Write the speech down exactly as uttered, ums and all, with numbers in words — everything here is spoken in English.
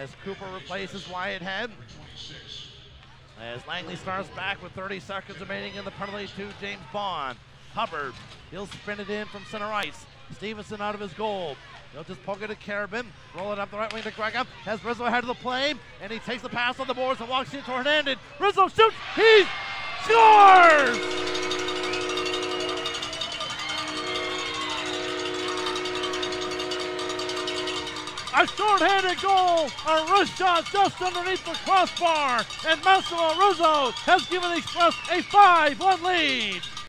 as Cooper replaces Wyatt Head. As Langley starts back with thirty seconds remaining in the penalty to James Bond. Hubbard, he'll spin it in from center ice. Stevenson out of his goal. He'll just poke it to Carabin, roll it up the right wing to Grega. Has Rizzo ahead of the play, and he takes the pass on the boards and walks in shorthanded. Rizzo shoots, he scores! A short-handed goal, a wrist shot just underneath the crossbar, and Massimo Rizzo has given the Express a five one lead.